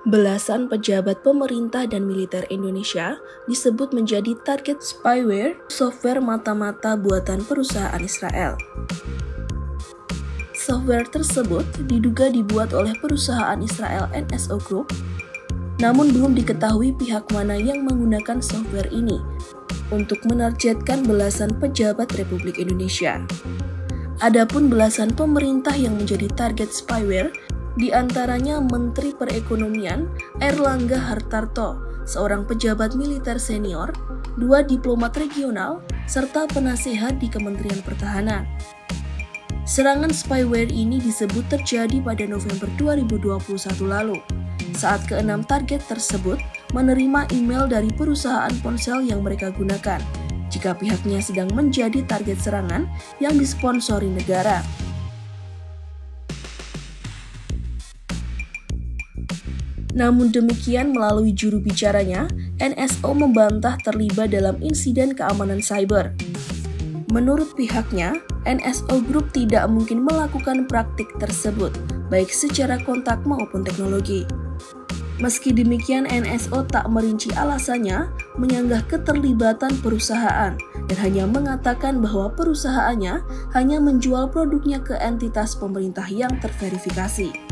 Belasan pejabat pemerintah dan militer Indonesia disebut menjadi target spyware software mata-mata buatan perusahaan Israel. Software tersebut diduga dibuat oleh perusahaan Israel NSO Group, namun belum diketahui pihak mana yang menggunakan software ini untuk menargetkan belasan pejabat Republik Indonesia. Adapun belasan pemerintah yang menjadi target spyware, di antaranya Menteri Perekonomian Airlangga Hartarto, seorang pejabat militer senior, 2 diplomat regional, serta penasehat di Kementerian Pertahanan. Serangan spyware ini disebut terjadi pada November 2021 lalu, saat keenam target tersebut menerima email dari perusahaan ponsel yang mereka gunakan, jika pihaknya sedang menjadi target serangan yang disponsori negara. Namun demikian, melalui juru bicaranya, NSO membantah terlibat dalam insiden keamanan cyber. Menurut pihaknya, NSO Group tidak mungkin melakukan praktik tersebut, baik secara kontak maupun teknologi. Meski demikian, NSO tak merinci alasannya menyanggah keterlibatan perusahaan dan hanya mengatakan bahwa perusahaannya hanya menjual produknya ke entitas pemerintah yang terverifikasi.